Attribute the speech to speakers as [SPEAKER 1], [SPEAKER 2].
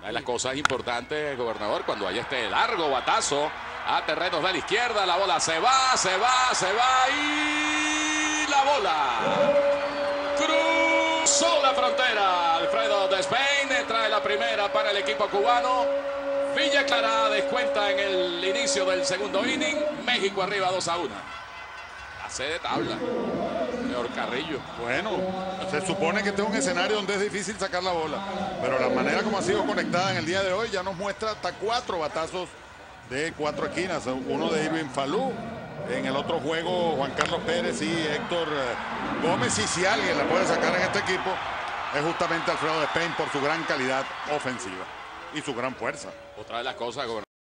[SPEAKER 1] Una de las cosas importantes, gobernador, cuando hay este largo batazo a terrenos de la izquierda, la bola se va y la bola cruzó la frontera. Alfredo Despaigne trae la primera para el equipo cubano. Villa Clara descuenta en el inicio del segundo inning. México arriba 2-1. Hace de tabla. Señor Carrillo.
[SPEAKER 2] Bueno, se supone que este es un escenario donde es difícil sacar la bola, pero la manera como ha sido conectada en el día de hoy ya nos muestra hasta 4 batazos de 4 esquinas. Uno de Irving Falú, en el otro juego Juan Carlos Pérez y Héctor Gómez. Y si alguien la puede sacar en este equipo es justamente Alfredo Despaigne por su gran calidad ofensiva y su gran fuerza.
[SPEAKER 1] Otra de las cosas, gobernador.